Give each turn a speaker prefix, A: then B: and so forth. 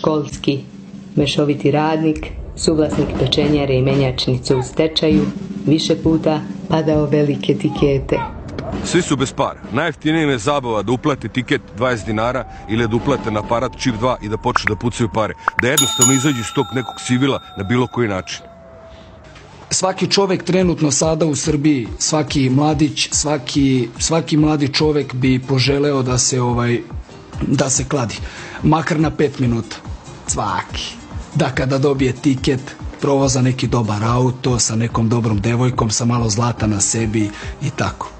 A: školski, mešoviti radnik, suvlasnik pečenjare i menjačnice u stečaju, više puta padao velike etikete.
B: Svi su bez para. Najjeftinija im je zabava da uplate tiket 20 dinara ili da uplate na aparat čip 2 i da počnu da pucaju pare. Da jednostavno izađu iz tog nekog civila na bilo koji način.
C: Svaki čovek trenutno sada u Srbiji, svaki mladić, svaki mladi čovek bi poželeo da se kladi. Makar na 5 minuta. Svaki. Da kada dobije tiket, provoza neki dobar auto sa nekom dobrom devojkom, sa malo zlata na sebi i tako.